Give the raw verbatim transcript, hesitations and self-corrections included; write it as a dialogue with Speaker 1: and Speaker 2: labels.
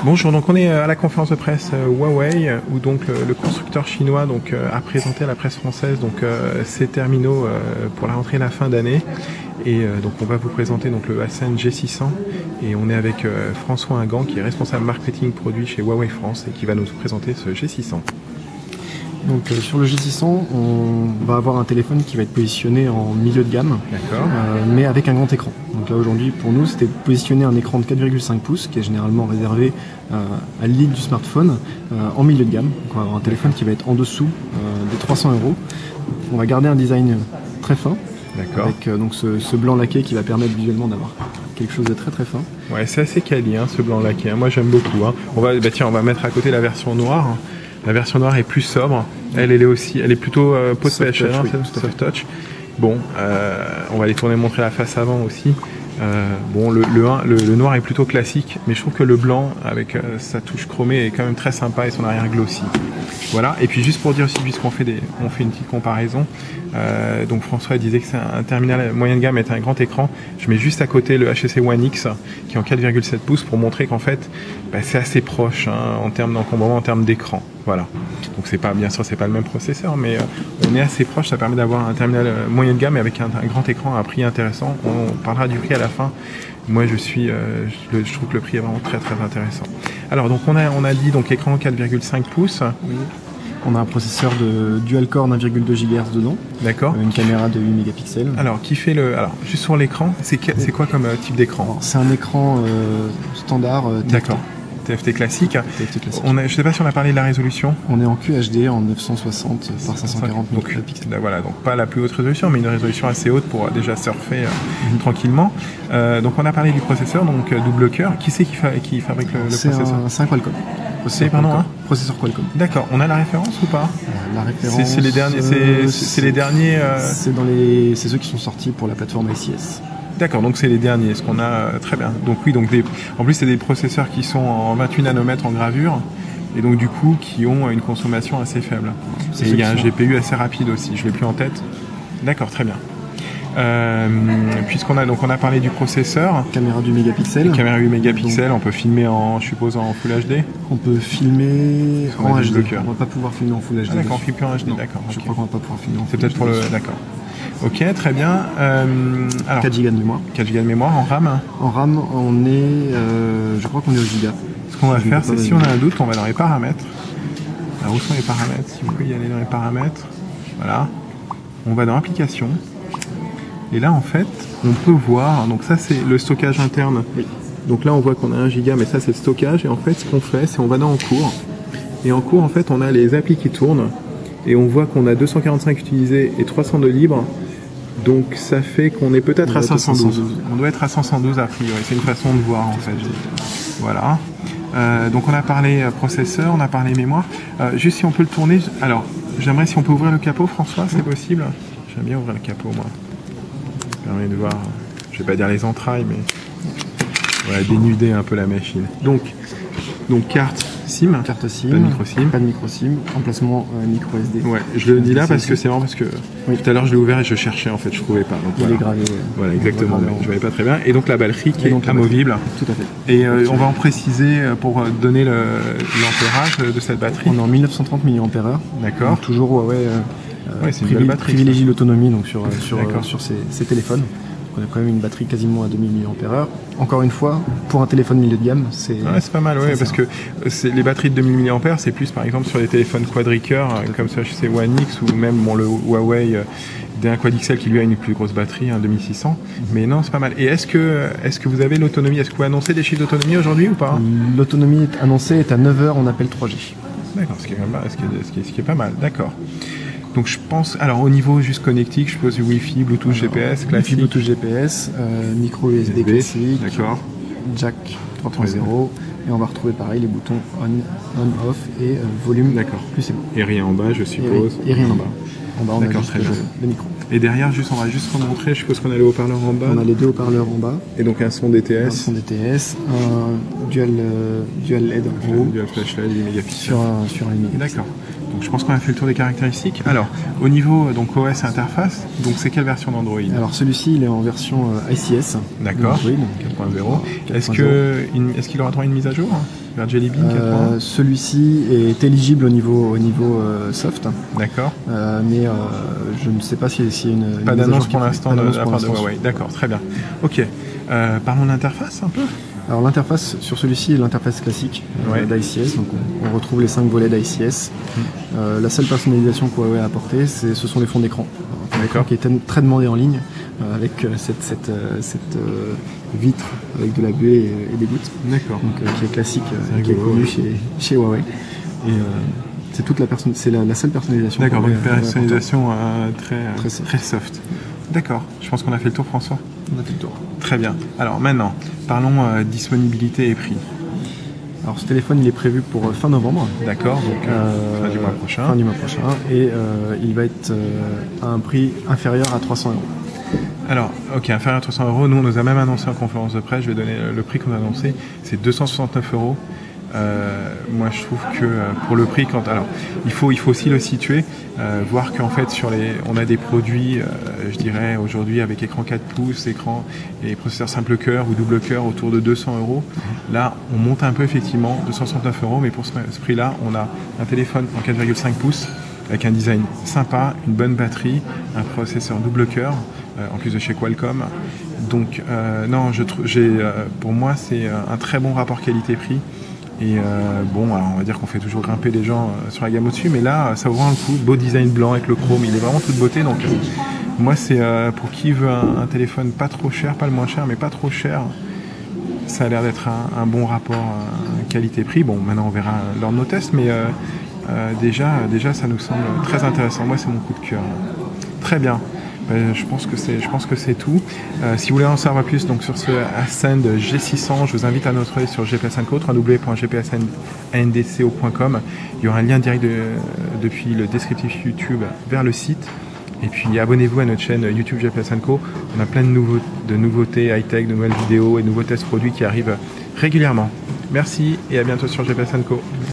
Speaker 1: Bonjour, donc on est à la conférence de presse euh, Huawei où donc le, le constructeur chinois donc euh, a présenté à la presse française donc euh, ses terminaux euh, pour la rentrée de la fin d'année et euh, donc on va vous présenter donc le Ascend G six cents et on est avec euh, François Ingan qui est responsable marketing produit chez Huawei France et qui va nous présenter ce G six cents.
Speaker 2: Donc euh, sur le G six cents, on va avoir un téléphone qui va être positionné en milieu de gamme, euh, mais avec un grand écran. Donc là aujourd'hui pour nous c'était positionner un écran de quatre virgule cinq pouces qui est généralement réservé euh, à l'élite du smartphone euh, en milieu de gamme. Donc on va avoir un téléphone qui va être en dessous euh, des trois cents euros. On va garder un design très fin, avec euh, donc ce, ce blanc laqué qui va permettre visuellement d'avoir quelque chose de très très fin.
Speaker 1: Ouais, c'est assez quali hein, ce blanc laqué. Hein. Moi j'aime beaucoup. Hein. On va, bah, tiens, on va mettre à côté la version noire. Hein. La version noire est plus sobre, elle, elle est aussi, elle est plutôt euh, post P H L, oui, soft touch. Bon, euh, on va les tourner, montrer la face avant aussi. Euh, bon, le, le, le, le noir est plutôt classique, mais je trouve que le blanc avec euh, sa touche chromée est quand même très sympa et son arrière glossy. Voilà. Et puis juste pour dire aussi, puisqu'on fait des, on fait une petite comparaison. Euh, donc François disait que c'est un terminal moyen de gamme avec un grand écran. Je mets juste à côté le H T C One X qui est en quatre virgule sept pouces pour montrer qu'en fait, bah, c'est assez proche hein, en termes d'encombrement, en termes d'écran. Voilà. Donc c'est pas, bien sûr, c'est pas le même processeur, mais euh, on est assez proche. Ça permet d'avoir un terminal euh, moyen de gamme avec un, un grand écran à un prix intéressant. On parlera du prix à la fin. Moi, je suis, euh, je, je trouve que le prix est vraiment très très intéressant. Alors donc on a, on a dit donc écran quatre virgule cinq pouces.
Speaker 2: Oui. On a un processeur de dual-core un virgule deux gigahertz dedans. D'accord. Une caméra de huit mégapixels.
Speaker 1: Alors, qui fait le... Alors, juste sur l'écran, c'est oui. quoi comme euh, type d'écran?
Speaker 2: C'est un écran euh, standard. Euh,
Speaker 1: D'accord. T F T classique.
Speaker 2: T F T classique.
Speaker 1: On a, je ne sais pas si on a parlé de la résolution.
Speaker 2: On est en Q H D en neuf cent soixante par cinq cent quarante mégapixels.
Speaker 1: Là, voilà, donc pas la plus haute résolution, mais une résolution assez haute pour euh, déjà surfer euh, mm-hmm. tranquillement. Euh, donc on a parlé du processeur, donc euh, double cœur. Qui c'est qui, fa qui fabrique le, le processeur?
Speaker 2: C'est un Qualcomm.
Speaker 1: C'est pardon, hein
Speaker 2: processeur Qualcomm.
Speaker 1: D'accord. On a la référence ou pas?
Speaker 2: euh, La référence.
Speaker 1: C'est les derniers.
Speaker 2: Euh,
Speaker 1: c'est les derniers. Euh...
Speaker 2: C'est dans les. C'est ceux qui sont sortis pour la plateforme I C S.
Speaker 1: D'accord, donc c'est les derniers, ce qu'on a euh, très bien. Donc oui, donc des, en plus c'est des processeurs qui sont en vingt-huit nanomètres en gravure et donc du coup qui ont une consommation assez faible. Et il y a un G P U assez rapide aussi, je l'ai plus en tête. D'accord, très bien. Euh, Puisqu'on a donc on a parlé du processeur.
Speaker 2: Caméra du mégapixel.
Speaker 1: Caméra huit mégapixels, donc, on peut filmer en, je suppose, en Full H D.
Speaker 2: On peut filmer en H D.
Speaker 1: On
Speaker 2: va pas pouvoir filmer en Full H D.
Speaker 1: Ah, d'accord, on filme plus en H D, d'accord.
Speaker 2: Je
Speaker 1: okay.
Speaker 2: crois qu'on va pas pouvoir filmer en Full H D.
Speaker 1: C'est peut-être pour le, d'accord. Ok, très bien. Euh, alors,
Speaker 2: quatre gigas de mémoire.
Speaker 1: quatre gigas de mémoire en RAM.
Speaker 2: En RAM, on est, euh, je crois qu'on est au giga.
Speaker 1: Ce qu'on va je faire, c'est si on a un doute, on va dans les paramètres. Alors où sont les paramètres? Si vous pouvez y aller dans les paramètres. Voilà. On va dans applications. Et là, en fait, on peut voir. Donc ça, c'est le stockage interne.
Speaker 2: Oui.
Speaker 1: Donc là, on voit qu'on a un giga, mais ça, c'est le stockage. Et en fait, ce qu'on fait, c'est on va dans en cours. Et en cours, en fait, on a les applis qui tournent. Et on voit qu'on a deux cent quarante-cinq utilisés et trois cent deux libres. Donc ça fait qu'on est peut-être à cinq cent douze. On doit être à cinq cent douze a priori. C'est une façon de voir en fait. Voilà. Euh, donc on a parlé processeur, on a parlé mémoire. Euh, juste si on peut le tourner. Alors j'aimerais si on peut ouvrir le capot, François, c'est possible? J'aime bien ouvrir le capot moi. Ça permet de voir. Je vais pas dire les entrailles, mais voilà, dénuder un peu la machine. Donc donc carte. SIM,
Speaker 2: carte SIM,
Speaker 1: pas de micro SIM,
Speaker 2: pas de micro SIM, emplacement euh, micro S D.
Speaker 1: Ouais, je le dis là parce que c'est marrant parce que oui. tout à l'heure je l'ai ouvert et je cherchais en fait, je trouvais pas. Donc,
Speaker 2: il
Speaker 1: voilà.
Speaker 2: est gravé. Ouais.
Speaker 1: Voilà, exactement. Ouais, je voyais pas très bien. Et donc la batterie qui
Speaker 2: et
Speaker 1: est amovible.
Speaker 2: Tout à fait.
Speaker 1: Et euh, on va en préciser pour donner l'ampérage de cette batterie.
Speaker 2: On est en mille neuf cent trente milliampères heure.
Speaker 1: D'accord.
Speaker 2: Toujours Huawei euh,
Speaker 1: ouais, privilégie,
Speaker 2: privilégie l'autonomie donc sur sur euh, sur ces, ces téléphones. On a quand même une batterie quasiment à deux mille milliampères heure. Encore une fois, pour un téléphone milieu de gamme, c'est
Speaker 1: ouais, c'est pas mal, ouais, parce que les batteries de deux mille milliampères heure, c'est plus par exemple sur les téléphones quadricœurs comme ce H T C One X ou même bon, le Huawei D un Quad X L qui lui a une plus grosse batterie, un deux mille six cents. Mm-hmm. Mais non, c'est pas mal. Et est-ce que, est-ce que vous avez l'autonomie? Est-ce que vous annoncez des chiffres d'autonomie aujourd'hui ou pas?
Speaker 2: L'autonomie annoncée est à neuf heures en appel trois G.
Speaker 1: D'accord, ce qui est, ce qui est, ce qui est, ce qui est pas mal, d'accord. Donc je pense, alors au niveau juste connectique, je suppose du Wi-Fi, Bluetooth, alors, G P S, classique.
Speaker 2: Bluetooth, G P S, euh, micro U S B classique,
Speaker 1: d'accord.
Speaker 2: Jack trois point zéro, et on va retrouver pareil les boutons on, on, off et euh, volume.
Speaker 1: D'accord.
Speaker 2: Plus et bon.
Speaker 1: Et rien en bas, je suppose.
Speaker 2: Et, et rien en bas. En bas, on a juste
Speaker 1: très bien.
Speaker 2: le micro.
Speaker 1: Et derrière, juste, on va juste remontrer, je suppose qu'on a les haut-parleurs en bas.
Speaker 2: On a les deux haut-parleurs en bas.
Speaker 1: Et donc un son D T S.
Speaker 2: Un son D T S, un dual, euh, dual L E D en haut.
Speaker 1: Dual flash L E D, huit mégapixels.
Speaker 2: Sur un, sur un
Speaker 1: D'accord. Donc je pense qu'on a fait le tour des caractéristiques. Alors, au niveau donc O S et interface, donc c'est quelle version d'Android?
Speaker 2: Alors celui-ci, il est en version euh, I C S.
Speaker 1: D'accord. quatre point zéro. Est-ce que est-ce qu'il aura droit à une mise à jour hein, vers Jelly Bean quatre point un?
Speaker 2: euh, Celui-ci est éligible au niveau au niveau euh, soft.
Speaker 1: D'accord.
Speaker 2: Euh, mais euh, je ne sais pas s'il si y a une.
Speaker 1: Pas d'annonce pour l'instant de la part de Huawei. D'accord, très bien. Ok. Euh, parlons d'interface un peu.
Speaker 2: Alors l'interface sur celui-ci est l'interface classique euh, ouais. d'I C S, donc on, on retrouve les cinq volets d'I C S. Mmh. Euh, la seule personnalisation que Huawei a apportée, ce sont les fonds d'écran. D'accord. Qui est très demandé en ligne, euh, avec cette, cette, euh, cette euh, vitre avec de la buée et, et des gouttes. D'accord. Donc euh, qui est classique, euh, est qui est connu chez, chez Huawei. Et euh, c'est toute la personne, c'est la, la seule personnalisation.
Speaker 1: D'accord, donc une personnalisation euh, très, très, soft. très soft. D'accord. Je pense qu'on a fait le tour, François.
Speaker 2: On a fait le tour.
Speaker 1: Très bien. Alors maintenant, parlons euh, disponibilité et prix.
Speaker 2: Alors ce téléphone, il est prévu pour euh, fin novembre.
Speaker 1: D'accord, donc euh, fin du mois prochain.
Speaker 2: Fin du mois prochain. Et euh, il va être euh, à un prix inférieur à trois cents euros.
Speaker 1: Alors, ok, inférieur à trois cents euros. Nous, on nous a même annoncé en conférence de presse, je vais donner le prix qu'on a annoncé, c'est deux cent soixante-neuf euros. Euh, moi je trouve que euh, pour le prix, quand alors il faut il faut aussi le situer, euh, voir qu'en fait sur les on a des produits, euh, je dirais aujourd'hui avec écran quatre pouces, écran et processeur simple cœur ou double cœur autour de deux cents euros. Là on monte un peu effectivement, deux cent soixante-neuf euros, mais pour ce, ce prix-là, on a un téléphone en quatre virgule cinq pouces avec un design sympa, une bonne batterie, un processeur double cœur, euh, en plus de chez Qualcomm. Donc euh, non, je trouve, j'ai euh, pour moi c'est un très bon rapport qualité-prix. Et euh, bon, alors on va dire qu'on fait toujours grimper les gens euh, sur la gamme au-dessus, mais là, ça vaut un coup. Beau design blanc avec le chrome, il est vraiment toute beauté. Donc, euh, moi, c'est euh, pour qui veut un, un téléphone pas trop cher, pas le moins cher, mais pas trop cher. Ça a l'air d'être un, un bon rapport euh, qualité-prix. Bon, maintenant, on verra lors de nos tests, mais euh, euh, déjà, déjà, ça nous semble très intéressant. Moi, c'est mon coup de cœur. Très bien. Ben, je pense que c'est, je pense que c'est tout. Euh, si vous voulez en savoir plus donc sur ce Ascend G six cents, je vous invite à notre œil sur G P S N Co, w w w point g p s n d c o point com. Il y aura un lien direct de, depuis le descriptif YouTube vers le site. Et puis abonnez-vous à notre chaîne YouTube G P S N Co. On a plein de, nouveaux, de nouveautés high-tech, de nouvelles vidéos et de nouveaux tests produits qui arrivent régulièrement. Merci et à bientôt sur G P S N Co.